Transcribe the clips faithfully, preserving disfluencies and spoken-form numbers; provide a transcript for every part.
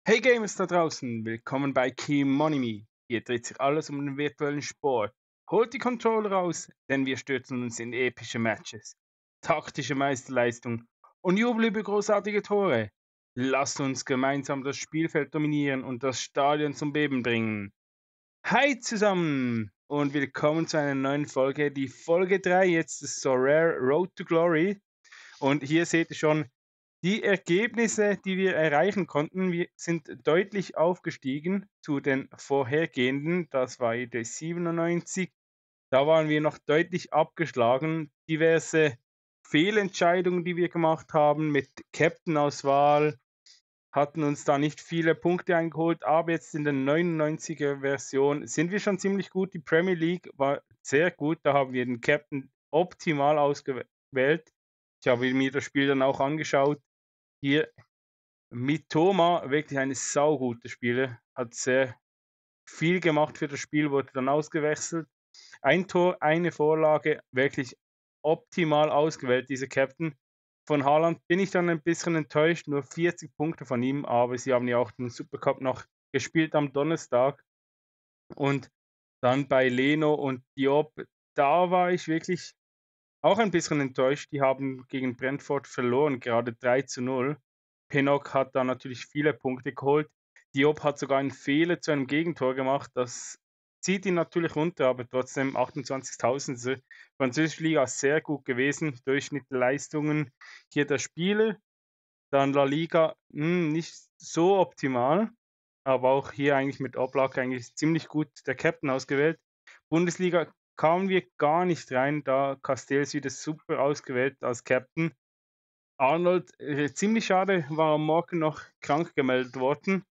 Hey Gamers da draußen, willkommen bei Kemonimi. Hier dreht sich alles um den virtuellen Sport. Holt die Controller raus, denn wir stürzen uns in epische Matches, taktische Meisterleistung und Jubel über großartige Tore. Lasst uns gemeinsam das Spielfeld dominieren und das Stadion zum Beben bringen. Hi zusammen und willkommen zu einer neuen Folge, die Folge drei jetzt ist So Rare Road to Glory. Und hier seht ihr schon, die Ergebnisse, die wir erreichen konnten, wir sind deutlich aufgestiegen zu den vorhergehenden. Das war die siebenundneunzig. Da waren wir noch deutlich abgeschlagen. Diverse Fehlentscheidungen, die wir gemacht haben mit Captain-Auswahl, hatten uns da nicht viele Punkte eingeholt, aber jetzt in der neunundneunziger-Version sind wir schon ziemlich gut. Die Premier League war sehr gut, da haben wir den Captain optimal ausgewählt. Ich habe mir das Spiel dann auch angeschaut. Hier Mitoma, wirklich eine saugute Spieler, hat sehr viel gemacht für das Spiel, wurde dann ausgewechselt. Ein Tor, eine Vorlage, wirklich optimal ausgewählt, dieser Captain. Von Haaland bin ich dann ein bisschen enttäuscht, nur vierzig Punkte von ihm, aber sie haben ja auch den Supercup noch gespielt am Donnerstag. Und dann bei Leno und Diop, da war ich wirklich auch ein bisschen enttäuscht. Die haben gegen Brentford verloren, gerade drei zu null. Pinnock hat da natürlich viele Punkte geholt. Diop hat sogar einen Fehler zu einem Gegentor gemacht. Das zieht ihn natürlich runter, aber trotzdem achtundzwanzigtausend. Französische Liga sehr gut gewesen. Durchschnittliche Leistungen hier der Spieler. Dann La Liga mh, nicht so optimal, aber auch hier eigentlich mit Oblak eigentlich ziemlich gut der Captain ausgewählt. Bundesliga kamen wir gar nicht rein, da Castells wieder super ausgewählt als Captain. Arnold, äh, ziemlich schade, war am Morgen noch krank gemeldet worden.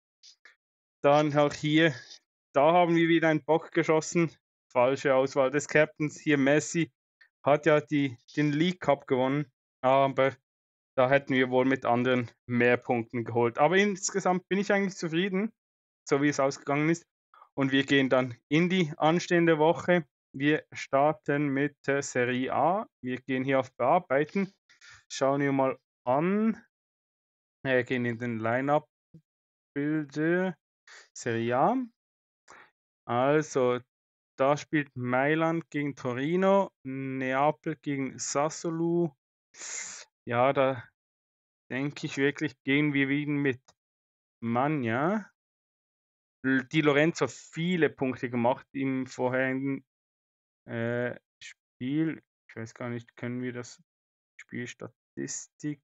Dann auch hier, da haben wir wieder einen Bock geschossen. Falsche Auswahl des Captains. Hier Messi hat ja die, den League Cup gewonnen, aber da hätten wir wohl mit anderen mehr Punkten geholt. Aber insgesamt bin ich eigentlich zufrieden, so wie es ausgegangen ist. Und wir gehen dann in die anstehende Woche. Wir starten mit der Serie A. Wir gehen hier auf Bearbeiten. Schauen wir mal an. Wir gehen in den Line-Up-Bilder. Serie A. Also, da spielt Mailand gegen Torino, Neapel gegen Sassuolo. Ja, da denke ich wirklich, gehen wir wieder mit Magna. Di Lorenzo hat viele Punkte gemacht im vorherigen äh, Spiel. Ich weiß gar nicht, können wir das Spielstatistik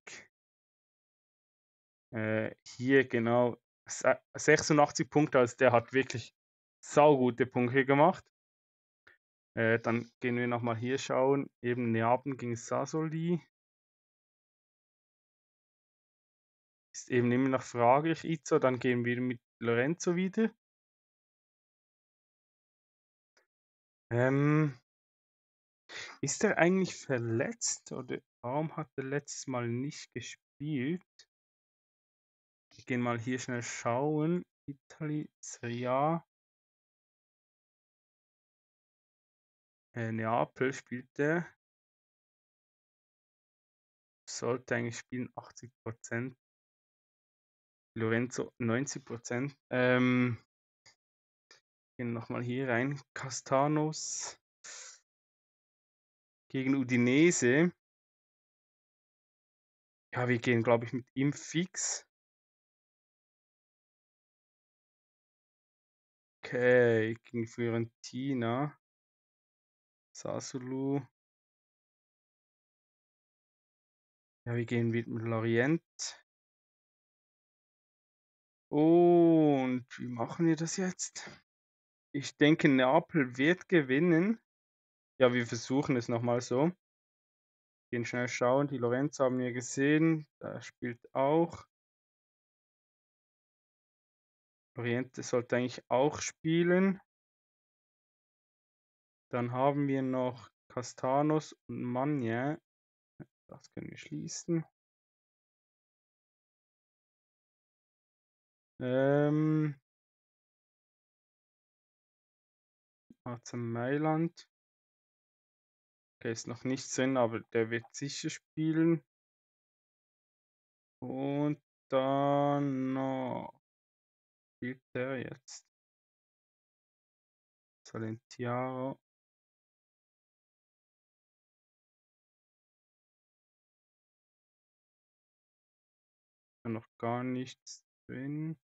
äh, hier genau sechsundachtzig Punkte, also der hat wirklich saugute Punkte gemacht. Äh, dann gehen wir nochmal hier schauen, eben Neapel gegen Sassoli. Ist eben immer noch fraglich, Izzo, dann gehen wir mit Lorenzo wieder. Ähm, ist er eigentlich verletzt oder warum hat er letztes Mal nicht gespielt? Wir gehen mal hier schnell schauen. Italy, Serie A. Äh, Neapel spielt der. Sollte eigentlich spielen, achtzig Prozent. Lorenzo neunzig Prozent. Ähm, gehen nochmal hier rein. Castanos gegen Udinese. Ja, wir gehen, glaube ich, mit ihm fix. Okay, gegen Fiorentina. Sassuolo. Ja, wir gehen mit Lorient. Und wie machen wir das jetzt? Ich denke, Neapel wird gewinnen. Ja, wir versuchen es nochmal so. Gehen schnell schauen. Die Lorenz haben wir gesehen. Da spielt auch. Oriente sollte eigentlich auch spielen. Dann haben wir noch Castanos und Magne. Das können wir schließen. Ähm, A C Mailand. Der ist noch nicht drin, aber der wird sicher spielen. Und dann noch spielt der jetzt? Salentiaro. Noch gar nichts drin.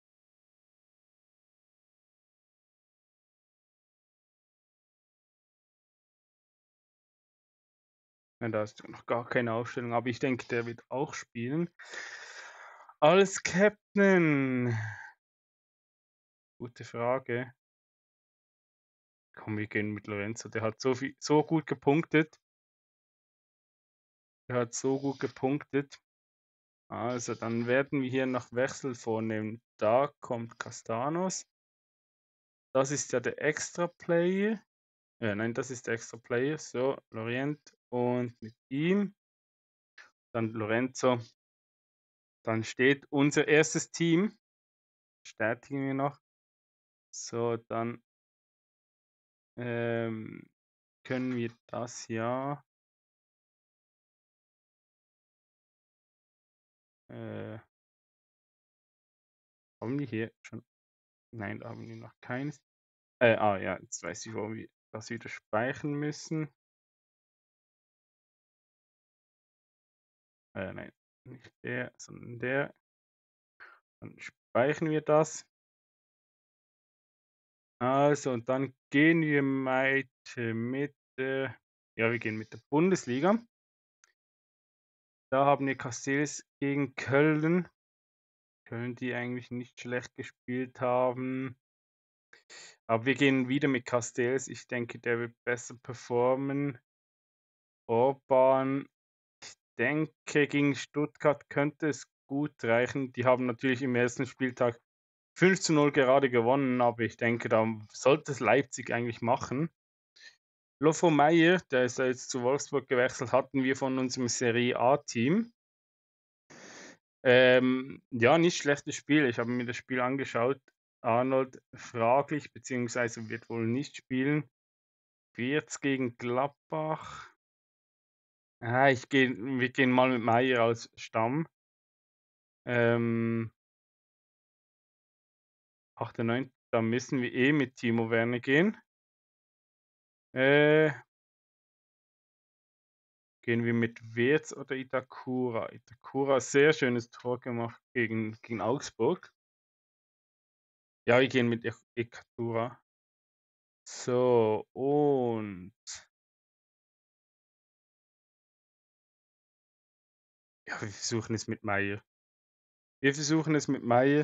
Ja, da ist noch gar keine Aufstellung, aber ich denke, der wird auch spielen. Als Captain. Gute Frage. Komm, wir gehen mit Lorenzo. Der hat so viel, so gut gepunktet. Der hat so gut gepunktet. Also, dann werden wir hier noch Wechsel vornehmen. Da kommt Castanos. Das ist ja der Extra Player. Ja, nein, das ist der Extra Player. So, Lorient und mit ihm. Dann Lorenzo. Dann steht unser erstes Team. Bestätigen wir noch. So, dann ähm, können wir das ja. Äh, haben wir hier schon? Nein, da haben wir noch keines. Äh, ah ja, jetzt weiß ich, warum wir das wieder speichern müssen. Äh, nein, nicht der, sondern der. Dann speichern wir das. Also, und dann gehen wir weiter mit der, ja, wir gehen mit der Bundesliga. Da haben wir Castells gegen Köln. Köln, die eigentlich nicht schlecht gespielt haben. Aber wir gehen wieder mit Castells. Ich denke, der wird besser performen. Orban, ich denke, gegen Stuttgart könnte es gut reichen. Die haben natürlich im ersten Spieltag fünf zu null gerade gewonnen, aber ich denke, da sollte es Leipzig eigentlich machen. Lofo Meyer, der ist ja jetzt zu Wolfsburg gewechselt, hatten wir von unserem Serie A-Team. Ähm, ja, nicht schlechtes Spiel. Ich habe mir das Spiel angeschaut. Arnold fraglich, beziehungsweise wird wohl nicht spielen. Wirtz gegen Gladbach. Ah, ich gehe, wir gehen mal mit Meyer als Stamm. Ähm, achter neunter Da müssen wir eh mit Timo Werner gehen. Äh, gehen wir mit Wirtz oder Itakura? Itakura, sehr schönes Tor gemacht gegen, gegen Augsburg. Ja, wir gehen mit Ik- Itakura. So, und ja, wir versuchen es mit Meyer. Wir versuchen es mit Meyer.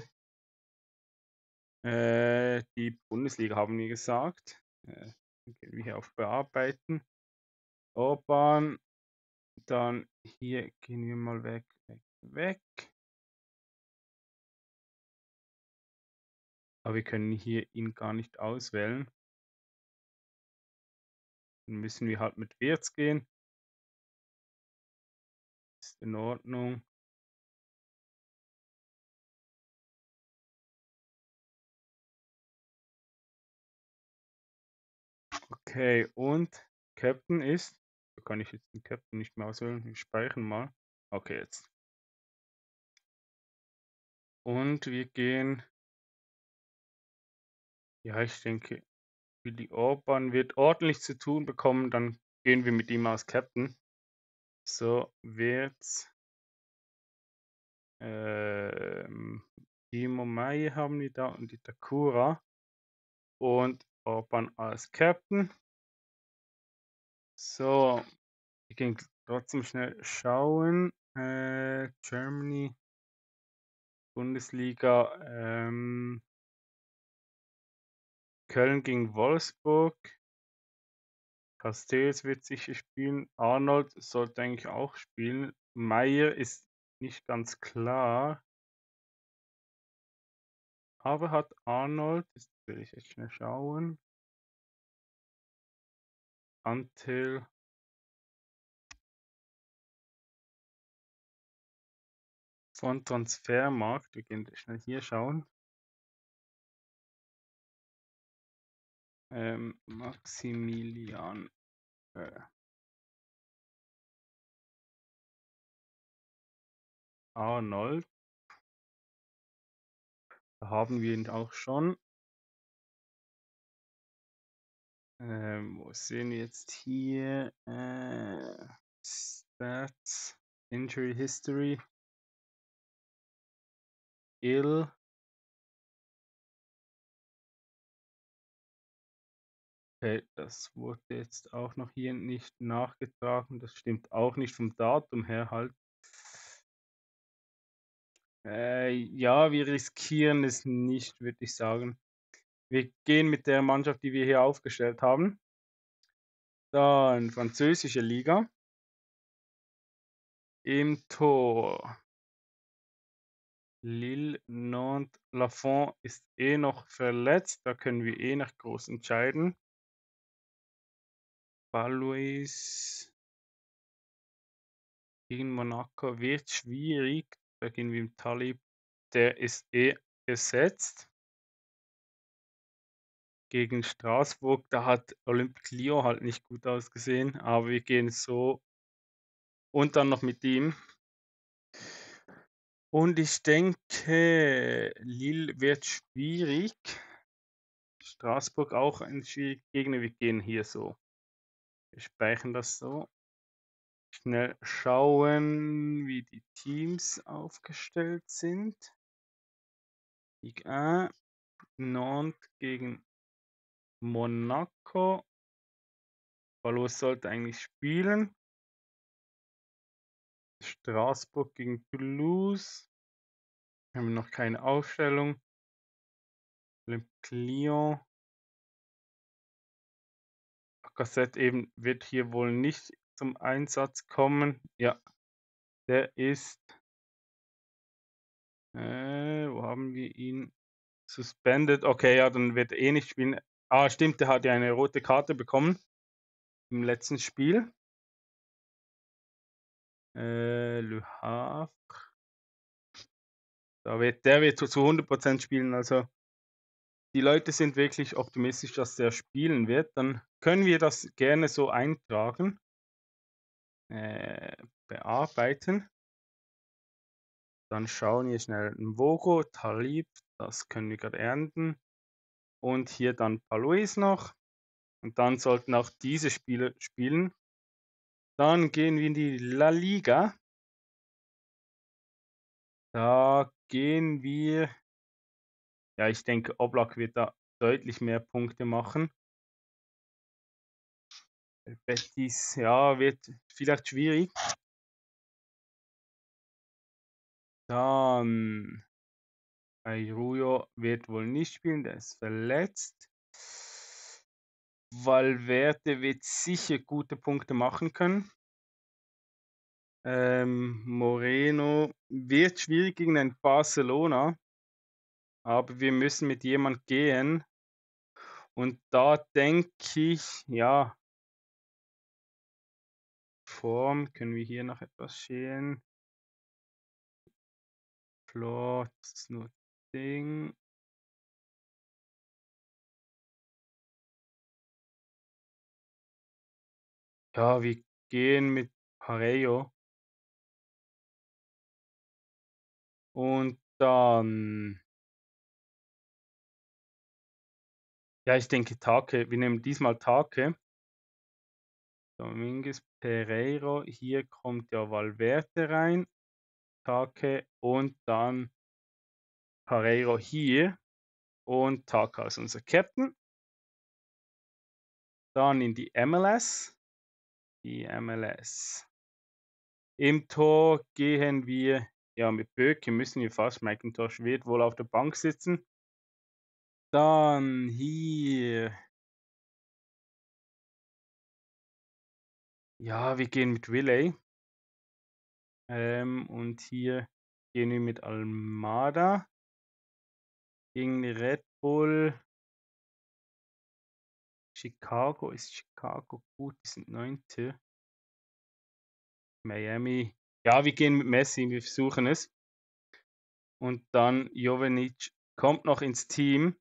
Äh, die Bundesliga haben wir gesagt. Äh, dann gehen wir hier auf Bearbeiten. Orban. Dann hier gehen wir mal weg, weg, weg. Aber wir können hier ihn gar nicht auswählen. Dann müssen wir halt mit Wirtz gehen. Ist in Ordnung. Okay, und Captain ist. Da kann ich jetzt den Captain nicht mehr auswählen. Wir speichern mal. Okay, jetzt. Und wir gehen. Ja, ich denke, Willi Orban wird ordentlich zu tun bekommen. Dann gehen wir mit ihm als Captain. So, Wirtz. Ähm, Timo Meyer haben wir da und Itakura. Und Orban als Captain. So, ich kann trotzdem schnell schauen. Äh, Germany, Bundesliga, ähm, Köln gegen Wolfsburg. Castells wird sicher spielen. Arnold sollte eigentlich auch spielen. Meyer ist nicht ganz klar. Aber hat Arnold, das will ich jetzt schnell schauen. Until von Transfermarkt. Wir gehen schnell hier schauen. Ähm, Maximilian. Äh, Arnold Da haben wir ihn auch schon. Ähm, wo sehen wir jetzt hier? Äh, Stats, Injury History. Ill. Okay, das wurde jetzt auch noch hier nicht nachgetragen. Das stimmt auch nicht vom Datum her halt. Äh, ja, wir riskieren es nicht, würde ich sagen. Wir gehen mit der Mannschaft, die wir hier aufgestellt haben. Dann französische Liga. Im Tor Lille, Nantes, Lafont ist eh noch verletzt. Da können wir eh nicht groß entscheiden. Balois gegen Monaco wird schwierig. Da gehen wir im Talib. Der ist eh gesetzt. Gegen Straßburg, da hat Olympique Lyon halt nicht gut ausgesehen, aber wir gehen so und dann noch mit ihm. Und ich denke, Lille wird schwierig. Straßburg auch ein schwieriger Gegner. Wir gehen hier so. Wir speichern das so. Schnell schauen, wie die Teams aufgestellt sind. Ligue eins, Nantes gegen Monaco. Valus sollte eigentlich spielen. Straßburg gegen Toulouse. Haben wir noch keine Aufstellung. Olympique Lyon. Cassette eben wird hier wohl nicht zum Einsatz kommen. Ja, der ist. Äh, wo haben wir ihn? Suspended. Okay, ja, dann wird er eh nicht spielen. Ah, stimmt, der hat ja eine rote Karte bekommen im letzten Spiel. Äh, Le Havre. Da wird, der wird zu, zu hundert Prozent spielen. Also die Leute sind wirklich optimistisch, dass der spielen wird. Dann können wir das gerne so eintragen. Äh, bearbeiten. Dann schauen wir schnell Mvogo, Talib, das können wir gerade ernten. Und hier dann Palois noch. Und dann sollten auch diese Spieler spielen. Dann gehen wir in die La Liga. Da gehen wir. Ja, ich denke, Oblak wird da deutlich mehr Punkte machen. Betis, ja, wird vielleicht schwierig. Dann Airujo wird wohl nicht spielen, der ist verletzt. Valverde wird sicher gute Punkte machen können. Ähm, Moreno wird schwierig gegen ein Barcelona, aber wir müssen mit jemand gehen. Und da denke ich, ja, Form können wir hier noch etwas schälen. Plot, das ist nur Ding. Ja, wir gehen mit Parejo. Und dann. Ja, ich denke Take. Wir nehmen diesmal Take. Dominguez Pereiro. Hier kommt ja Valverde rein. Take und dann Pareiro hier. Und Take als unser Captain. Dann in die M L S. Die M L S. Im Tor gehen wir, ja, mit Böke müssen wir fast. McIntosh wird wohl auf der Bank sitzen. Dann hier. Ja, wir gehen mit Willey. Ähm, und hier gehen wir mit Almada gegen Red Bull. Chicago, ist Chicago gut? Die sind Neunte. Miami. Ja, wir gehen mit Messi, wir versuchen es. Und dann Jovenic kommt noch ins Team.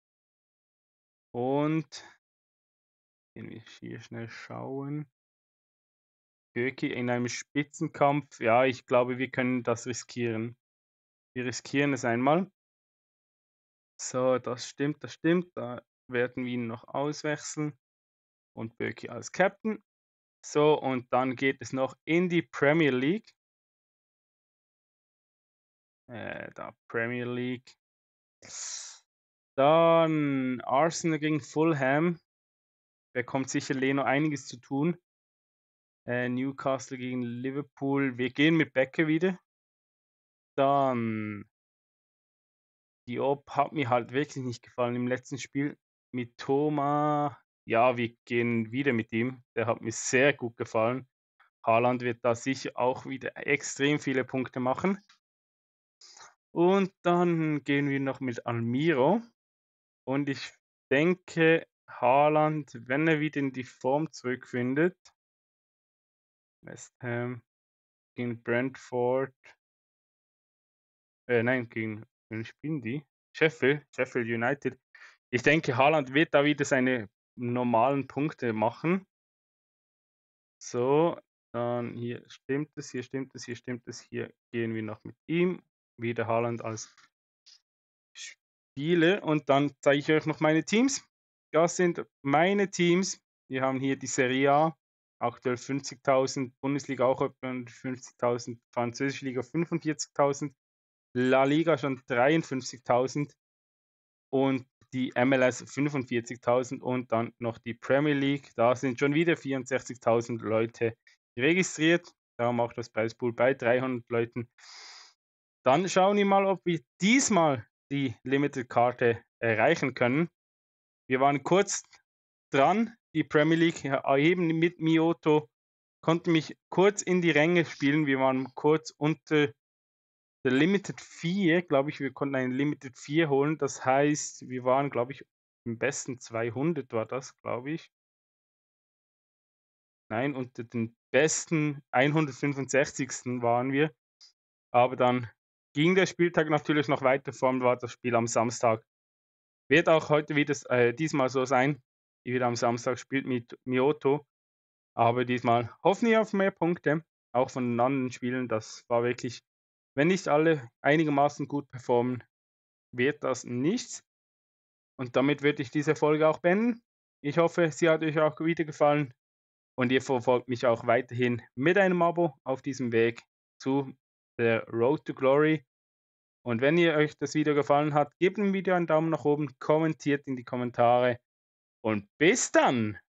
Und gehen wir hier schnell schauen. Göki in einem Spitzenkampf. Ja, ich glaube, wir können das riskieren. Wir riskieren es einmal. So, das stimmt, das stimmt. Da werden wir ihn noch auswechseln und Bürki als Captain. So, und dann geht es noch in die Premier League. Äh, da Premier League. Dann Arsenal gegen Fulham. Bekommt sicher Leno einiges zu tun. Äh, Newcastle gegen Liverpool. Wir gehen mit Becker wieder. Dann Diop hat mir halt wirklich nicht gefallen im letzten Spiel. Mit Thomas, ja, wir gehen wieder mit ihm. Der hat mir sehr gut gefallen. Haaland wird da sicher auch wieder extrem viele Punkte machen. Und dann gehen wir noch mit Almiro. Und ich denke, Haaland, wenn er wieder in die Form zurückfindet, West Ham gegen Brentford, äh, nein, gegen, wen spielen die? Sheffield, Sheffield United. Ich denke, Haaland wird da wieder seine normalen Punkte machen. So, dann hier stimmt es, hier stimmt es, hier stimmt es, hier gehen wir noch mit ihm. Wieder Haaland als Spieler und dann zeige ich euch noch meine Teams. Das sind meine Teams. Wir haben hier die Serie A, aktuell fünfzigtausend, Bundesliga auch etwa fünfzigtausend, Französische Liga fünfundvierzigtausend, La Liga schon dreiundfünfzigtausend und die M L S fünfundvierzigtausend und dann noch die Premier League. Da sind schon wieder vierundsechzigtausend Leute registriert. Darum auch das Preispool bei dreihundert Leuten. Dann schauen wir mal, ob wir diesmal die Limited-Karte erreichen können. Wir waren kurz dran, die Premier League erheben mit Mioto, konnten mich kurz in die Ränge spielen. Wir waren kurz unter der Limited vier, glaube ich, wir konnten einen Limited vier holen. Das heißt, wir waren, glaube ich, im besten zweihundert war das, glaube ich. Nein, unter den besten hundertfünfundsechzigsten waren wir. Aber dann ging der Spieltag natürlich noch weiter, vor allem war das Spiel am Samstag. Wird auch heute wieder äh, diesmal so sein. Wieder am Samstag spielt mit Mioto. Aber diesmal hoffen wir auf mehr Punkte, auch von den anderen Spielen. Das war wirklich, wenn nicht alle einigermaßen gut performen, wird das nichts. Und damit würde ich diese Folge auch beenden. Ich hoffe, sie hat euch auch wieder gefallen und ihr verfolgt mich auch weiterhin mit einem Abo auf diesem Weg zu der Road to Glory. Und wenn ihr euch das Video gefallen hat, gebt dem Video einen Daumen nach oben, kommentiert in die Kommentare und bis dann!